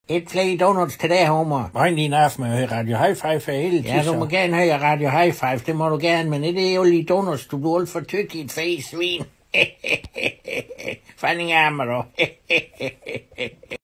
Et flere donuts til dig, Homer. Hvor din aften med Radio High Five for hele tiden. Ja, du må gerne høre Radio High Five, det må du gerne, men det er jo lige donuts, du bliver alt for tyk i et face, svin. Fanning af mig, du.